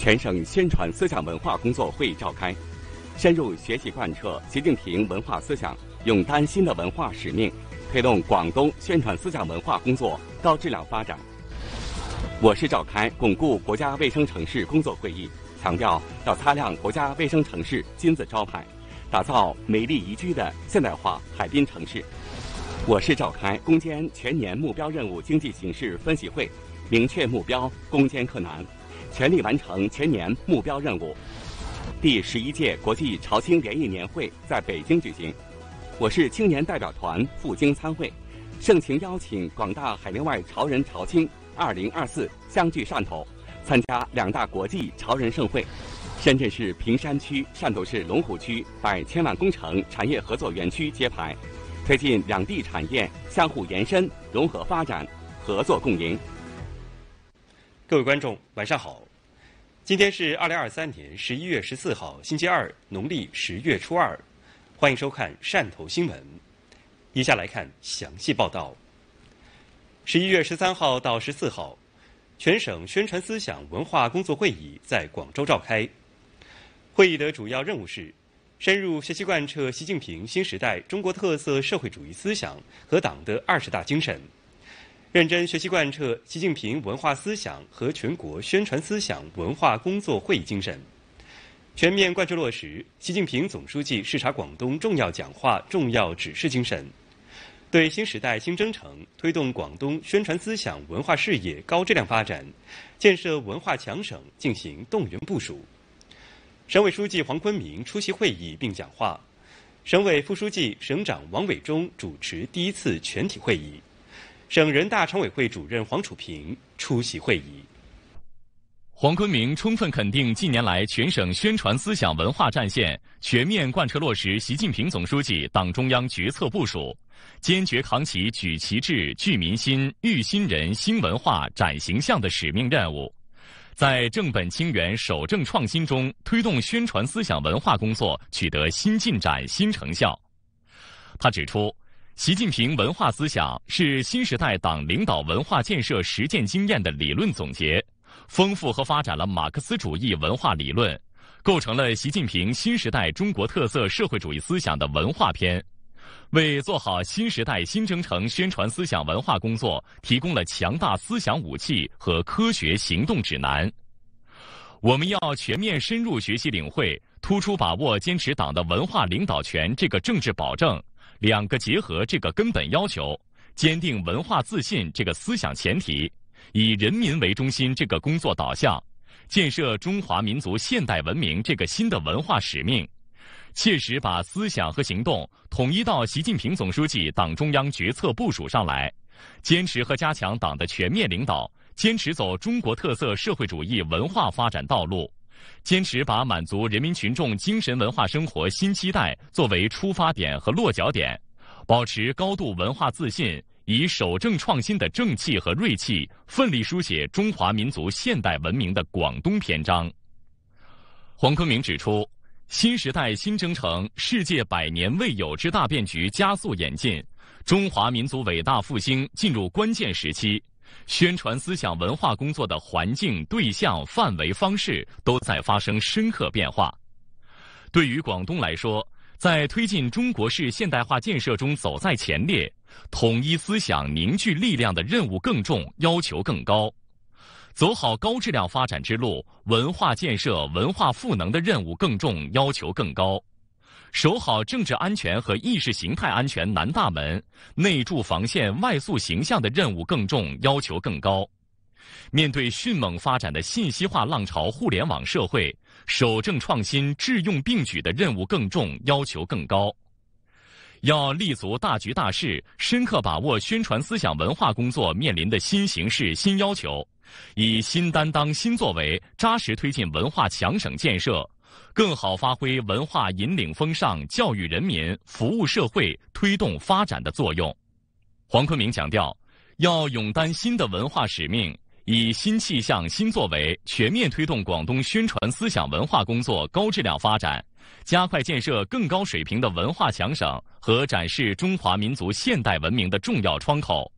全省宣传思想文化工作会议召开，深入学习贯彻习近平文化思想，勇担新的文化使命，推动广东宣传思想文化工作高质量发展。我市召开巩固国家卫生城市工作会议，强调要擦亮国家卫生城市金字招牌，打造美丽宜居的现代化海滨城市。我市召开攻坚全年目标任务经济形势分析会，明确目标，攻坚克难，全力完成全年目标任务。第11届国际潮青联谊年会在北京举行，我市青年代表团赴京参会，盛情邀请广大海内外潮人潮青2024相聚汕头，参加2大国际潮人盛会。深圳市坪山区、汕头市龙湖区100千万工程产业合作园区揭牌，推进两地产业相互延伸、融合发展、合作共赢。 各位观众，晚上好。今天是2023年11月14号，星期二，农历10月初2。欢迎收看汕头新闻。以下来看详细报道。11月13号到14号，全省宣传思想文化工作会议在广州召开。会议的主要任务是深入学习贯彻习近平新时代中国特色社会主义思想和党的20大精神，认真学习贯彻习近平文化思想和全国宣传思想文化工作会议精神，全面贯彻落实习近平总书记视察广东重要讲话、重要指示精神，对新时代新征程推动广东宣传思想文化事业高质量发展、建设文化强省进行动员部署。省委书记黄坤明出席会议并讲话，省委副书记、省长王伟忠主持第1次全体会议，省人大常委会主任黄楚平出席会议。 黄坤明充分肯定近年来全省宣传思想文化战线全面贯彻落实习近平总书记党中央决策部署，坚决扛起举旗帜、聚民心、育新人、兴文化、展形象的使命任务，在正本清源、守正创新中推动宣传思想文化工作取得新进展、新成效。他指出，习近平文化思想是新时代党领导文化建设实践经验的理论总结，丰富和发展了马克思主义文化理论，构成了习近平新时代中国特色社会主义思想的文化篇，为做好新时代新征程宣传思想文化工作提供了强大思想武器和科学行动指南。我们要全面深入学习领会，突出把握坚持党的文化领导权这个政治保证、两个结合这个根本要求，坚定文化自信这个思想前提，以人民为中心这个工作导向，建设中华民族现代文明这个新的文化使命，切实把思想和行动统一到习近平总书记党中央决策部署上来，坚持和加强党的全面领导，坚持走中国特色社会主义文化发展道路，坚持把满足人民群众精神文化生活新期待作为出发点和落脚点，保持高度文化自信，以守正创新的正气和锐气，奋力书写中华民族现代文明的广东篇章。黄坤明指出，新时代新征程世界100年未有之大变局加速演进，中华民族伟大复兴进入关键时期，宣传思想文化工作的环境、对象、范围、方式都在发生深刻变化。对于广东来说，在推进中国式现代化建设中走在前列，统一思想、凝聚力量的任务更重，要求更高。走好高质量发展之路，文化建设、文化赋能的任务更重，要求更高。守好政治安全和意识形态安全南大门，内筑防线、外塑形象的任务更重，要求更高。面对迅猛发展的信息化浪潮、互联网社会，守正创新、智用并举的任务更重，要求更高。要立足大局大势，深刻把握宣传思想文化工作面临的新形势、新要求，以新担当、新作为，扎实推进文化强省建设，更好发挥文化引领风尚、教育人民、服务社会、推动发展的作用。黄坤明强调，要勇担新的文化使命，以新气象、新作为，全面推动广东宣传思想文化工作高质量发展，加快建设更高水平的文化强省和展示中华民族现代文明的重要窗口，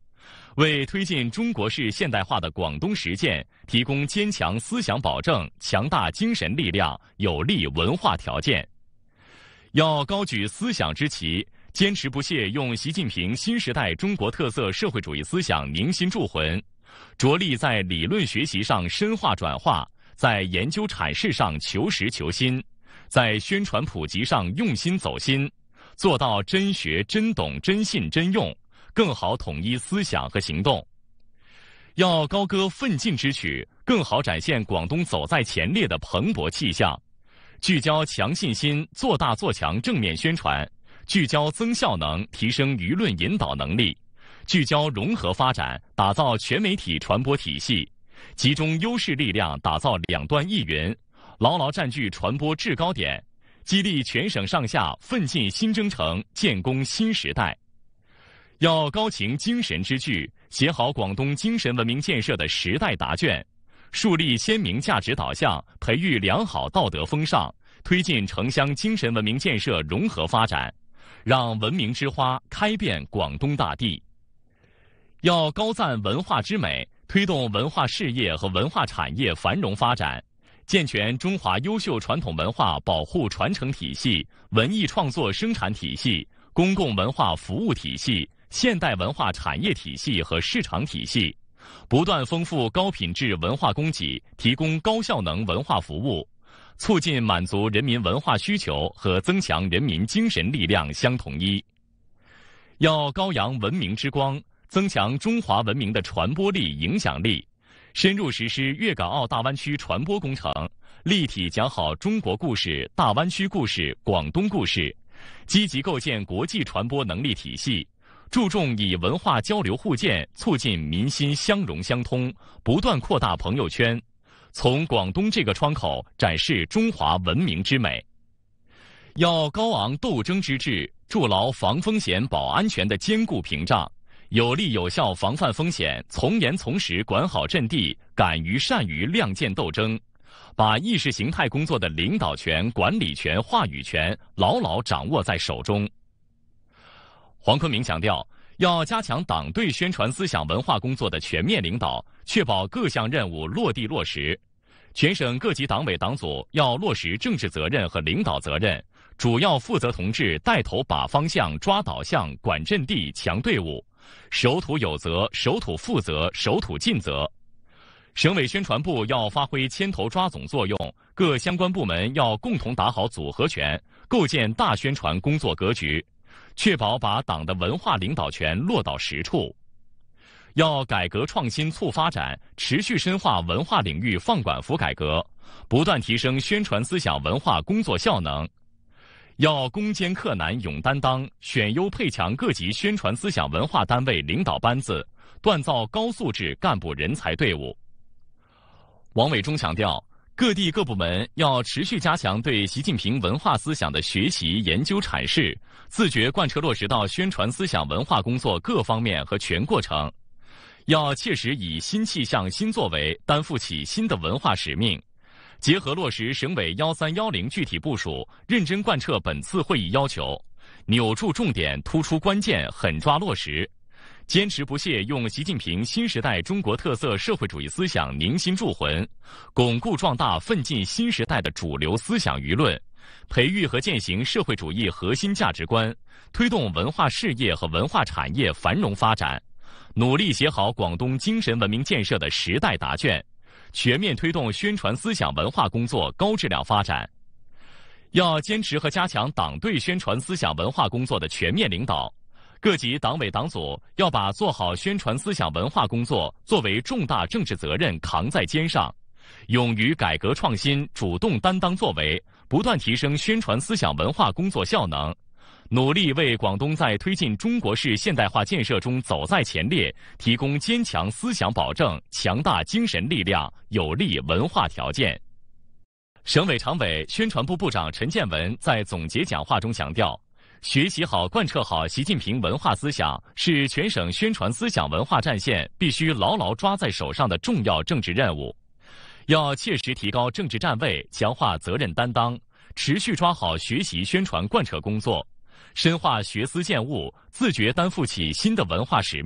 为推进中国式现代化的广东实践提供坚强思想保证、强大精神力量、有力文化条件。要高举思想之旗，坚持不懈用习近平新时代中国特色社会主义思想凝心铸魂，着力在理论学习上深化转化，在研究阐释上求实求新，在宣传普及上用心走心，做到真学、真懂、真信、真用，更好统一思想和行动。要高歌奋进之曲，更好展现广东走在前列的蓬勃气象。聚焦强信心、做大做强正面宣传，聚焦增效能、提升舆论引导能力，聚焦融合发展，打造全媒体传播体系，集中优势力量打造两端一云，牢牢占据传播制高点，激励全省上下奋进新征程，建功新时代。要高擎精神之炬，写好广东精神文明建设的时代答卷，树立鲜明价值导向，培育良好道德风尚，推进城乡精神文明建设融合发展，让文明之花开遍广东大地。要高赞文化之美，推动文化事业和文化产业繁荣发展，健全中华优秀传统文化保护传承体系、文艺创作生产体系、公共文化服务体系、现代文化产业体系和市场体系，不断丰富高品质文化供给，提供高效能文化服务，促进满足人民文化需求和增强人民精神力量相统一。要高扬文明之光，增强中华文明的传播力、影响力，深入实施粤港澳大湾区传播工程，立体讲好中国故事、大湾区故事、广东故事，积极构建国际传播能力体系，注重以文化交流互鉴，促进民心相融相通，不断扩大朋友圈，从广东这个窗口展示中华文明之美。要高昂斗争之志，筑牢防风险保安全的坚固屏障，有力有效防范风险，从严从实管好阵地，敢于善于亮剑斗争，把意识形态工作的领导权、管理权、话语权牢牢掌握在手中。黄坤明强调，要加强党对宣传思想文化工作的全面领导，确保各项任务落地落实。全省各级党委党组要落实政治责任和领导责任，主要负责同志带头把方向、抓导向、管阵地、强队伍，守土有责、守土负责、守土尽责。省委宣传部要发挥牵头抓总作用，各相关部门要共同打好组合拳，构建大宣传工作格局，确保把党的文化领导权落到实处。要改革创新促发展，持续深化文化领域放管服改革，不断提升宣传思想文化工作效能。要攻坚克难勇担当，选优配强各级宣传思想文化单位领导班子，锻造高素质干部人才队伍。王伟忠强调，各地各部门要持续加强对习近平文化思想的学习、研究、阐释，自觉贯彻落实到宣传思想文化工作各方面和全过程。要切实以新气象、新作为担负起新的文化使命，结合落实省委1310具体部署，认真贯彻本次会议要求，扭住重点，突出关键，狠抓落实，坚持不懈用习近平新时代中国特色社会主义思想凝心铸魂，巩固壮大奋进新时代的主流思想舆论，培育和践行社会主义核心价值观，推动文化事业和文化产业繁荣发展，努力写好广东精神文明建设的时代答卷，全面推动宣传思想文化工作高质量发展。要坚持和加强党对宣传思想文化工作的全面领导，各级党委党组要把做好宣传思想文化工作作为重大政治责任扛在肩上，勇于改革创新，主动担当作为，不断提升宣传思想文化工作效能，努力为广东在推进中国式现代化建设中走在前列提供坚强思想保证、强大精神力量、有力文化条件。省委常委、宣传部部长陈建文在总结讲话中强调，学习好、贯彻好习近平文化思想是全省宣传思想文化战线必须牢牢抓在手上的重要政治任务。要切实提高政治站位，强化责任担当，持续抓好学习宣传贯彻工作，深化学思践悟，自觉担负起新的文化使命，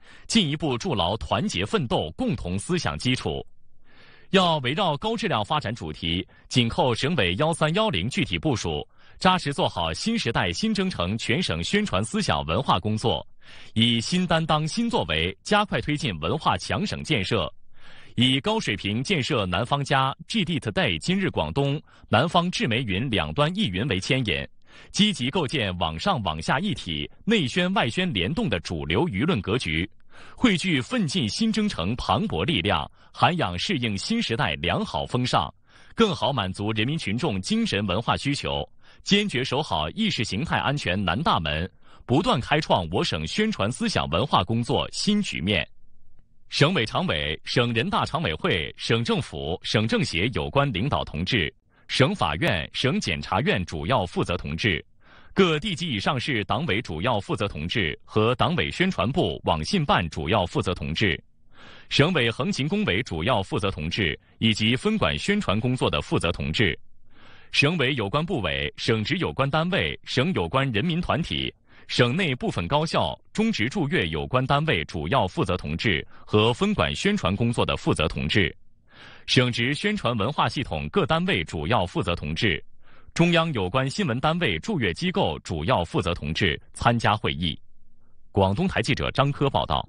进一步筑牢团结奋斗共同思想基础。要围绕高质量发展主题，紧扣省委1310具体部署，扎实做好新时代新征程全省宣传思想文化工作，以新担当新作为加快推进文化强省建设，以高水平建设南方家、GD Today 今日广东、南方智媒云两端一云为牵引，积极构建网上网下一体、内宣外宣联动的主流舆论格局，汇聚奋进新征程磅礴力量，涵养适应新时代良好风尚，更好满足人民群众精神文化需求，坚决守好意识形态安全南大门，不断开创我省宣传思想文化工作新局面。省委常委、省人大常委会、省政府、省政协有关领导同志，省法院、省检察院主要负责同志，各地级以上市党委主要负责同志和党委宣传部网信办主要负责同志，省委横琴工委主要负责同志以及分管宣传工作的负责同志，省委有关部委、省直有关单位、省有关人民团体、省内部分高校、中职驻粤有关单位主要负责同志和分管宣传工作的负责同志，省直宣传文化系统各单位主要负责同志，中央有关新闻单位驻粤机构主要负责同志参加会议。广东台记者张科报道。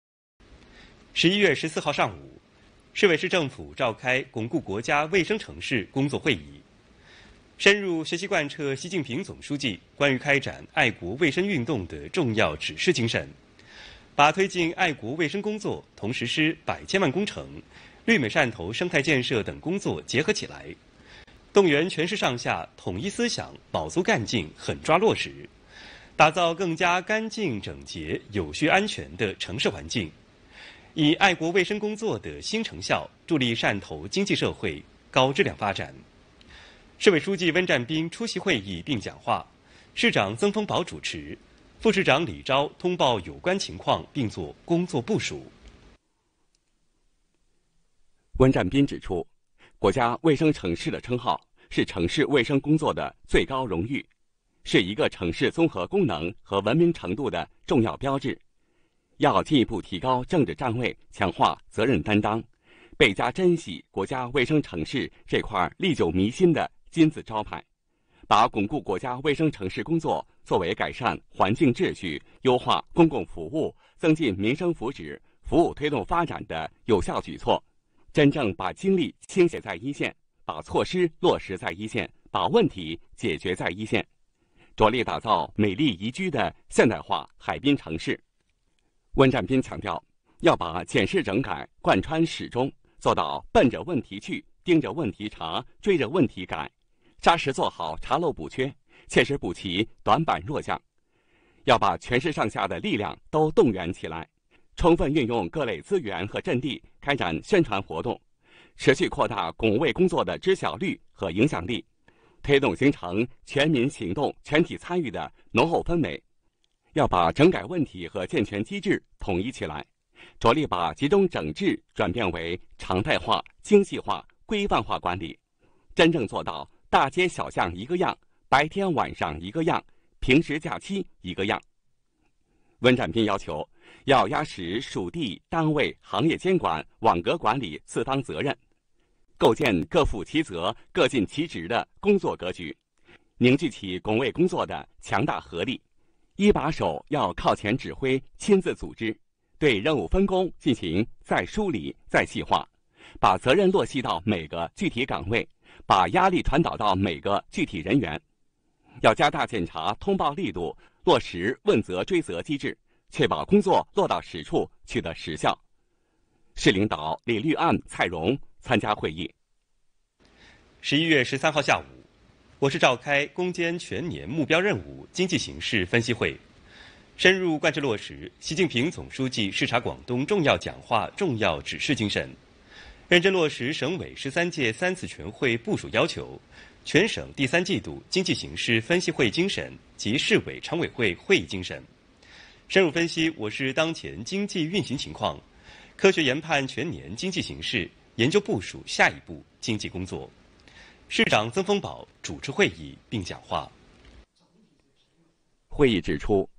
11月14号上午，市委市政府召开巩固国家卫生城市工作会议，深入学习贯彻习近平总书记关于开展爱国卫生运动的重要指示精神，把推进爱国卫生工作同实施100千万工程、绿美汕头生态建设等工作结合起来，动员全市上下统一思想，卯足干劲，狠抓落实，打造更加干净整洁、有序安全的城市环境，以爱国卫生工作的新成效助力汕头经济社会高质量发展。市委书记温占斌出席会议并讲话，市长曾丰宝主持，副市长李钊通报有关情况并作工作部署。 温占斌指出，国家卫生城市的称号是城市卫生工作的最高荣誉，是一个城市综合功能和文明程度的重要标志。要进一步提高政治站位，强化责任担当，倍加珍惜国家卫生城市这块历久弥新的金字招牌，把巩固国家卫生城市工作作为改善环境秩序、优化公共服务、增进民生福祉、服务推动发展的有效举措，真正把精力倾斜在一线，把措施落实在一线，把问题解决在一线，着力打造美丽宜居的现代化海滨城市。温占斌强调，要把检视整改贯穿始终，做到奔着问题去，盯着问题查，追着问题改，扎实做好查漏补缺，切实补齐短板弱项。要把全市上下的力量都动员起来，充分运用各类资源和阵地开展宣传活动，持续扩大巩卫工作的知晓率和影响力，推动形成全民行动、全体参与的浓厚氛围。要把整改问题和健全机制统一起来，着力把集中整治转变为常态化、精细化、规范化管理，真正做到大街小巷一个样，白天晚上一个样，平时假期一个样。温占斌要求，要压实属地、单位、行业监管、网格管理四方责任，构建各负其责、各尽其职的工作格局，凝聚起巩卫工作的强大合力。一把手要靠前指挥，亲自组织，对任务分工进行再梳理、再细化，把责任落细到每个具体岗位，把压力传导到每个具体人员。要加大检查通报力度，落实问责追责机制，确保工作落到实处，取得实效。市领导李绿岸、蔡荣参加会议。 11月13号下午，我市召开攻坚全年目标任务经济形势分析会，深入贯彻落实习近平总书记视察广东重要讲话、重要指示精神，认真落实省委13届3次全会部署要求，全省第3季度经济形势分析会精神及市委常委会会议精神，深入分析我市当前经济运行情况，科学研判全年经济形势，研究部署下一步经济工作。市长曾丰宝主持会议并讲话。 会议指出，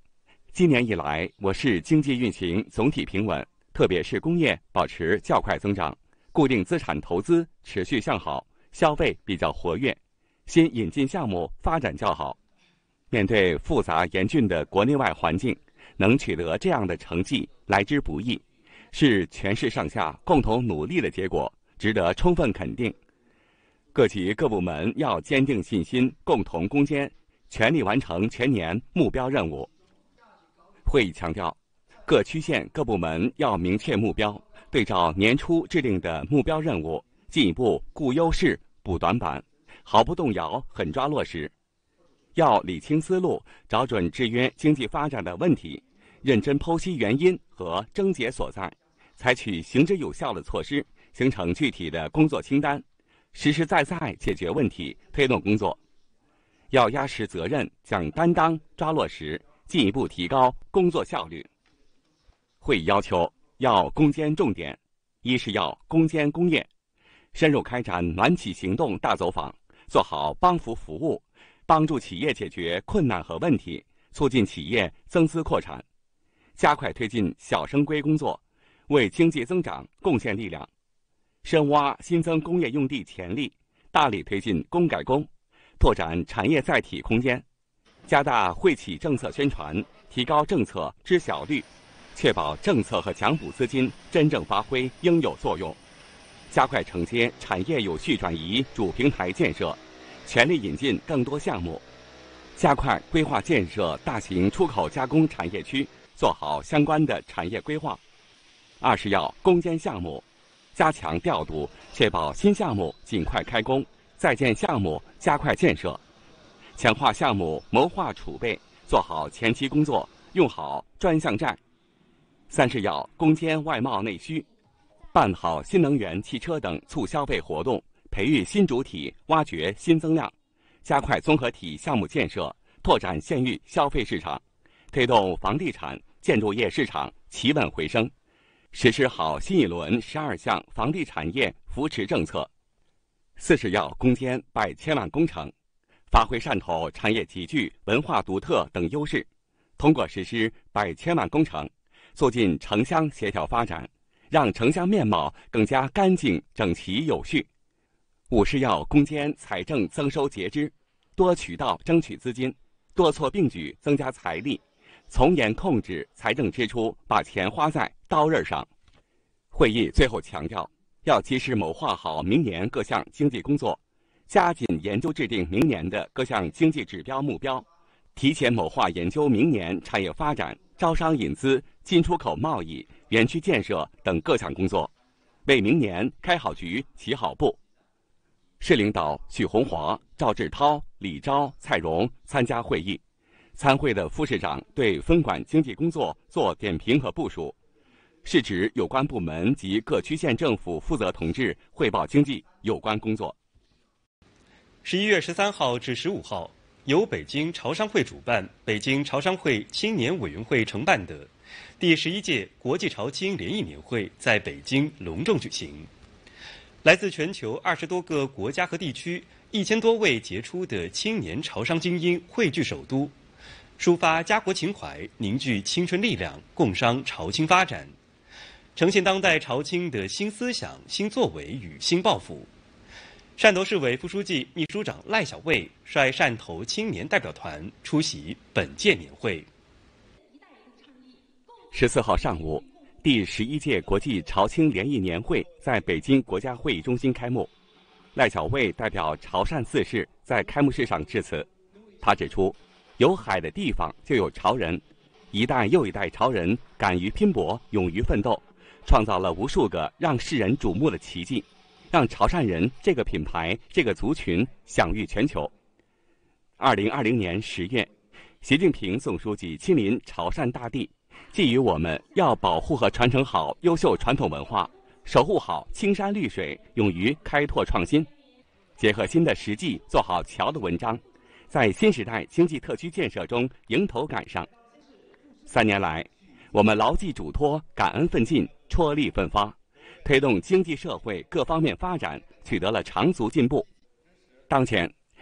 今年以来，我市经济运行总体平稳，特别是工业保持较快增长，固定资产投资持续向好，消费比较活跃，新引进项目发展较好。面对复杂严峻的国内外环境，能取得这样的成绩来之不易，是全市上下共同努力的结果，值得充分肯定。各级各部门要坚定信心，共同攻坚，全力完成全年目标任务。会议强调，各区县各部门要明确目标，对照年初制定的目标任务，进一步固优势、补短板，毫不动摇狠抓落实。要理清思路，找准制约经济发展的问题，认真剖析原因和症结所在，采取行之有效的措施，形成具体的工作清单，实实在在解决问题，推动工作。要压实责任，讲担当，抓落实，进一步提高工作效率。会议要求要攻坚重点，一是要攻坚工业，深入开展暖企行动大走访，做好帮扶服务，帮助企业解决困难和问题，促进企业增资扩产，加快推进小升规工作，为经济增长贡献力量，深挖新增工业用地潜力，大力推进工改工，拓展产业载体空间，加大惠企政策宣传，提高政策知晓率，确保政策和奖补资金真正发挥应有作用，加快承接产业有序转移主平台建设，全力引进更多项目，加快规划建设大型出口加工产业区，做好相关的产业规划。二是要攻坚项目，加强调度，确保新项目尽快开工，在建项目加快建设，强化项目谋划储备，做好前期工作，用好专项债。三是要攻坚外贸内需，办好新能源汽车等促消费活动，培育新主体，挖掘新增量，加快综合体项目建设，拓展县域消费市场，推动房地产、建筑业市场企稳回升，实施好新一轮12项房地产业扶持政策。四是要攻坚100千万工程，发挥汕头产业集聚、文化独特等优势，通过实施100千万工程，促进城乡协调发展，让城乡面貌更加干净、整齐、有序。五是要攻坚财政增收节支，多渠道争取资金，多措并举增加财力，从严控制财政支出，把钱花在刀刃上。会议最后强调，要及时谋划好明年各项经济工作，加紧研究制定明年的各项经济指标目标，提前谋划研究明年产业发展、招商引资、进出口贸易、园区建设等各项工作，为明年开好局、起好步。市领导许宏华、赵志涛、李钊、蔡荣参加会议。参会的副市长对分管经济工作做点评和部署，是指有关部门及各区县政府负责同志汇报经济有关工作。 11月13号至15号，由北京潮商会主办、北京潮商会青年委员会承办的第11届国际潮青联谊年会在北京隆重举行。来自全球20多个国家和地区1000多位杰出的青年潮商精英汇聚首都，抒发家国情怀，凝聚青春力量，共商潮青发展，呈现当代潮青的新思想、新作为与新抱负。汕头市委副书记、秘书长赖小卫率汕头青年代表团出席本届年会。 14号上午，第11届国际潮青联谊年会在北京国家会议中心开幕。赖小卫代表潮汕4市在开幕式上致辞，他指出，有海的地方就有潮人，一代又一代潮人敢于拼搏，勇于奋斗，创造了无数个让世人瞩目的奇迹，让潮汕人这个品牌、这个族群享誉全球。2020年10月，习近平总书记亲临潮汕大地，寄予我们要保护和传承好优秀传统文化，守护好青山绿水，勇于开拓创新，结合新的实际做好桥的文章，在新时代经济特区建设中迎头赶上。3年来，我们牢记嘱托，感恩奋进，踔厉奋发，推动经济社会各方面发展取得了长足进步。当前，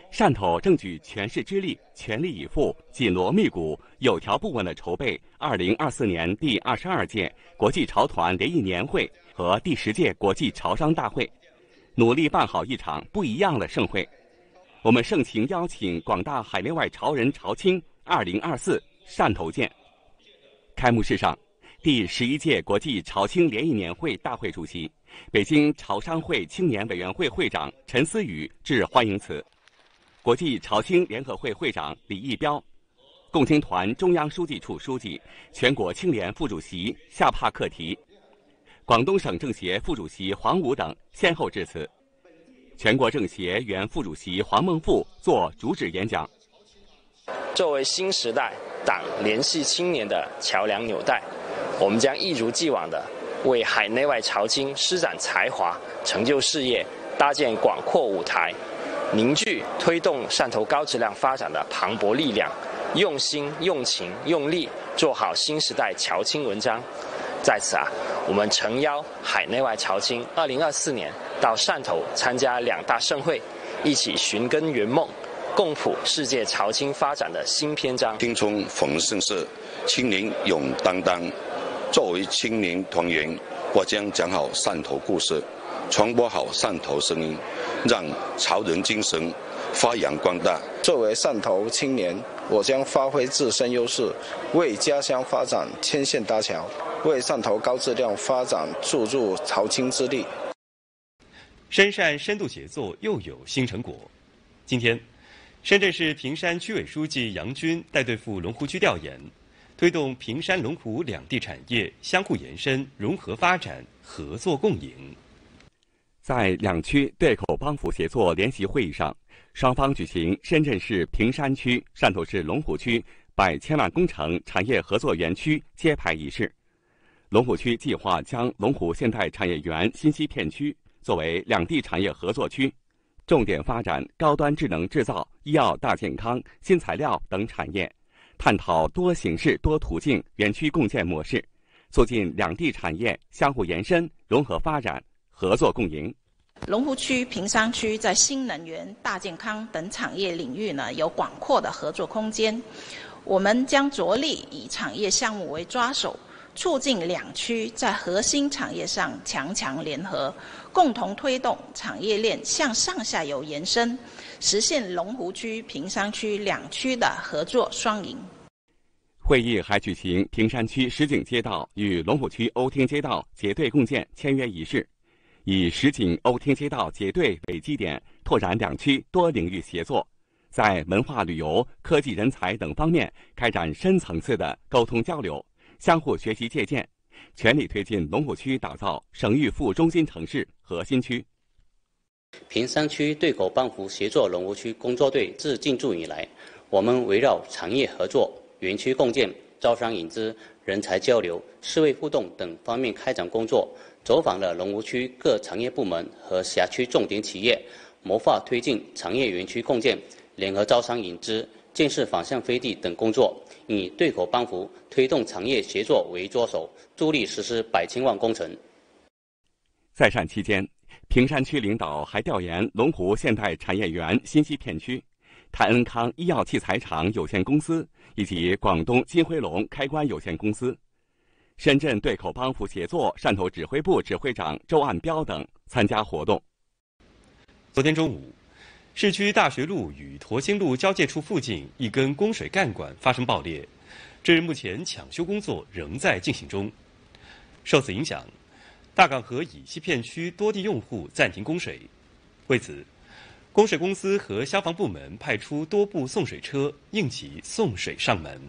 汕头正举全市之力，全力以赴、紧锣密鼓、有条不紊地筹备2024年第22届国际潮团联谊年会和第10届国际潮商大会，努力办好一场不一样的盛会。我们盛情邀请广大海内外潮人潮青2024汕头见。开幕式上，第11届国际潮青联谊年会大会主席、北京潮商会青年委员会会长陈思宇致欢迎词。国际潮青联合会会长李义标、共青团中央书记处书记、全国青联副主席夏帕克提、广东省政协副主席黄武等先后致辞。全国政协原副主席黄孟富作主旨演讲。 作为新时代党联系青年的桥梁纽带，我们将一如既往地为海内外潮青施展才华、成就事业搭建广阔舞台，凝聚推动汕头高质量发展的磅礴力量，用心、用情、用力做好新时代潮青文章。在此我们诚邀海内外潮青2024年到汕头参加2大盛会，一起寻根圆梦，共谱世界潮青发展的新篇章。 青葱逢盛世，青年勇担当。作为青年团员，我将讲好汕头故事，传播好汕头声音，让潮人精神发扬光大。 作为汕头青年，我将发挥自身优势，为家乡发展牵线搭桥，为汕头高质量发展注入潮青之力。 深汕深度协作又有新成果。今天，深圳市平山区委书记杨军带队赴龙湖区调研，推动平山龙湖两地产业相互延伸、融合发展、合作共赢。 在两区对口帮扶协作联席会议上，双方举行深圳市平山区、汕头市龙湖区100千万工程产业合作园区揭牌仪式。龙湖区计划将龙湖现代产业园新西片区作为两地产业合作区，重点发展高端智能制造、医药大健康、新材料等产业，探讨多形式多途径园区共建模式，促进两地产业相互延伸、融合发展、合作共赢。 龙湖区、平山区在新能源、大健康等产业领域有广阔的合作空间。我们将着力以产业项目为抓手，促进两区在核心产业上强联合，共同推动产业链向上下游延伸，实现龙湖区、平山区两区的合作双赢。 会议还举行平山区石井街道与龙湖区瓯厅街道结对共建签约仪式，以石井瓯厅街道结对为基点，拓展两区多领域协作，在文化旅游、科技人才等方面开展深层次的沟通交流，相互学习借鉴，全力推进龙湖区打造省域副中心城市核心区。 平山区对口帮扶协作龙湖区工作队自进驻以来，我们围绕产业合作、园区共建、招商引资、人才交流、社会互动等方面开展工作，走访了龙湖区各产业部门和辖区重点企业，谋划推进产业园区共建、联合招商引资、建设反向飞地等工作，以对口帮扶推动产业协作为着手，助力实施100千万工程。 在汕期间，平山区领导还调研龙湖现代产业园新西片区、泰恩康医药器材厂有限公司以及广东金辉龙开关有限公司。深圳对口帮扶协作汕头指挥部指挥长周岸彪等参加活动。 昨天中午，市区大学路与驼兴路交界处附近一根供水干管发生爆裂，至目前抢修工作仍在进行中。受此影响，大港河以西片区多地用户暂停供水。为此，供水公司和消防部门派出多部送水车应急送水上门。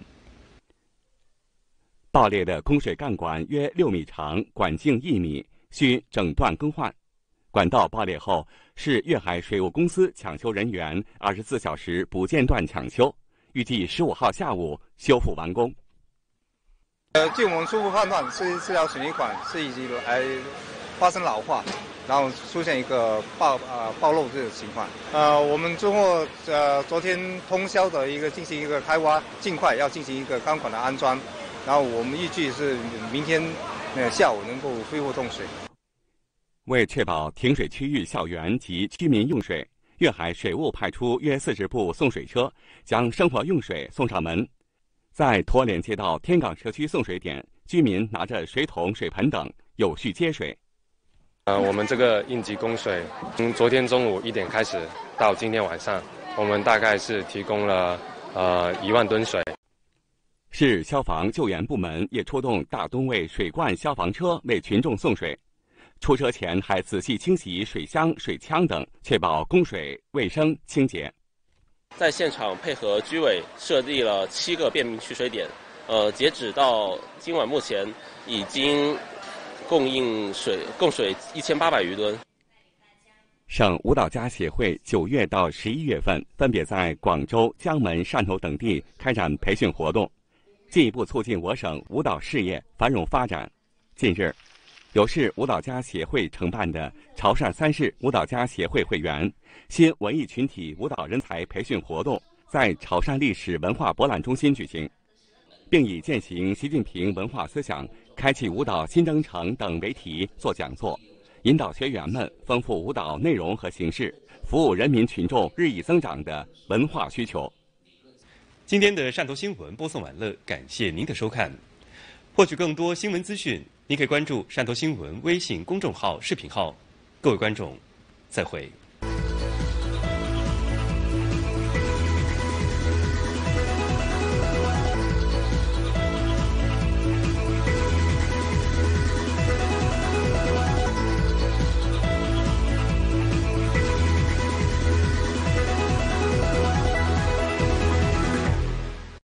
爆裂的供水干管约6米长，管径1米，需整段更换。管道爆裂后，市粤海水务公司抢修人员24小时不间断抢修，预计15号下午修复完工。 据我们初步判断，是这条水泥管是已经发生老化，然后出现一个暴漏这种情况。我们经过昨天通宵的进行一个开挖，尽快要进行一个钢管的安装，然后我们预计是明天下午能够恢复供水。 为确保停水区域校园及居民用水， 粤海水务派出约40部送水车，将生活用水送上门。在驼连街道天港社区送水点，居民拿着水桶、水盆等有序接水。 我们这个应急供水，从昨天中午1点开始到今天晚上，我们大概是提供了1万吨水。 市消防救援部门也出动大吨位水罐消防车为群众送水，出车前还仔细清洗水箱、水枪等，确保供水卫生清洁。 在现场配合居委设立了7个便民取水点，截止到今晚目前已经供水1800余吨。 省舞蹈家协会9月到11月份分别在广州、江门、汕头等地开展培训活动，进一步促进我省舞蹈事业繁荣发展。近日，由市舞蹈家协会承办的潮汕3市舞蹈家协会会员新文艺群体舞蹈人才培训活动在潮汕历史文化博览中心举行，并以践行习近平文化思想、开启舞蹈新征程等为题做讲座，引导学员们丰富舞蹈内容和形式，服务人民群众日益增长的文化需求。 今天的汕头新闻播送完了，感谢您的收看。获取更多新闻资讯，您可以关注汕头新闻微信公众号、视频号。各位观众，再会。